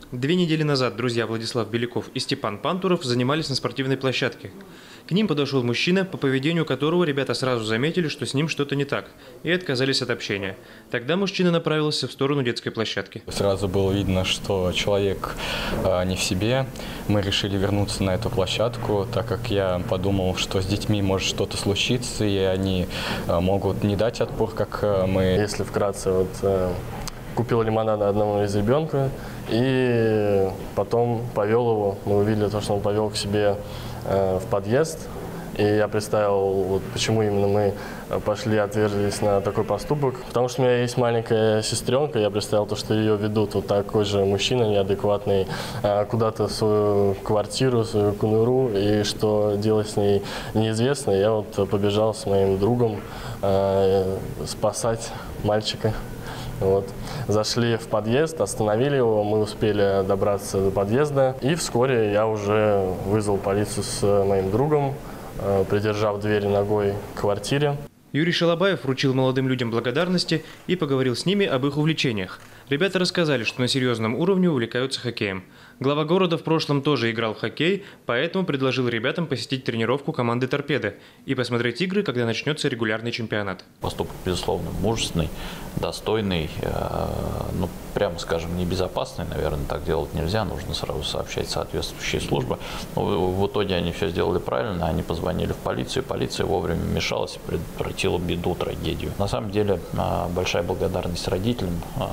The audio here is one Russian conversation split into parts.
2 недели назад друзья Владислав Беляков и Степан Пантуров занимались на спортивной площадке. К ним подошел мужчина, по поведению которого ребята сразу заметили, что с ним что-то не так, и отказались от общения. Тогда мужчина направился в сторону детской площадки. Сразу было видно, что человек не в себе. Мы решили вернуться на эту площадку, так как я подумал, что с детьми может что-то случиться, и они могут не дать отпор, как мы. Если вкратце, купил лимонада одному из ребенка и потом повел его. Мы увидели то, что он повел к себе в подъезд. И я представил, почему именно мы пошли, отверзлись на такой поступок. Потому что у меня есть маленькая сестренка, я представил то, что ее ведут вот такой же мужчина неадекватный куда-то в свою квартиру, в свою конуру, и что делать с ней неизвестно. Я побежал с моим другом спасать мальчика. Зашли в подъезд, остановили его, мы успели добраться до подъезда. И вскоре я уже вызвал полицию с моим другом, придержав дверь ногой к квартире. Юрий Шалабаев вручил молодым людям благодарности и поговорил с ними об их увлечениях. Ребята рассказали, что на серьезном уровне увлекаются хоккеем. Глава города в прошлом тоже играл в хоккей, поэтому предложил ребятам посетить тренировку команды «Торпедо» и посмотреть игры, когда начнется регулярный чемпионат. Поступок, безусловно, мужественный, достойный, прямо скажем, небезопасный, наверное, так делать нельзя, нужно сразу сообщать соответствующие службы. Но в итоге они все сделали правильно, они позвонили в полицию, полиция вовремя вмешалась и предотвратила беду, трагедию. На самом деле, большая благодарность родителям,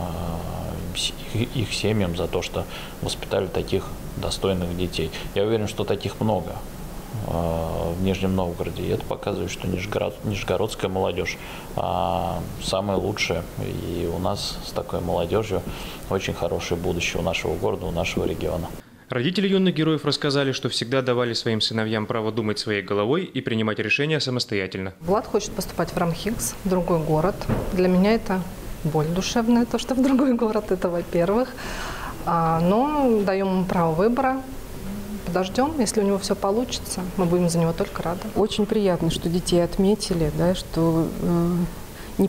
их семьям за то, что воспитали таких достойных детей. Я уверен, что таких много в Нижнем Новгороде. И это показывает, что нижегородская молодежь самая лучшая. И у нас с такой молодежью очень хорошее будущее у нашего города, у нашего региона. Родители юных героев рассказали, что всегда давали своим сыновьям право думать своей головой и принимать решения самостоятельно. Влад хочет поступать в РАМХИГС, в другой город. Для меня это боль душевная, то, что в другой город, это во-первых. Но даем ему право выбора. Подождем, если у него все получится, мы будем за него только рады. Очень приятно, что детей отметили, да, что не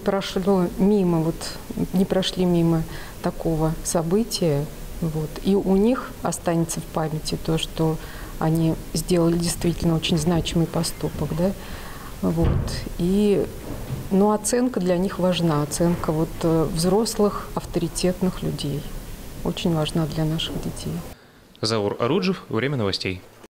прошли мимо такого события. И у них останется в памяти то, что они сделали действительно очень значимый поступок. Да? Но оценка для них важна, оценка взрослых, авторитетных людей. Очень важна для наших детей. Заур Аруджев, «Время новостей».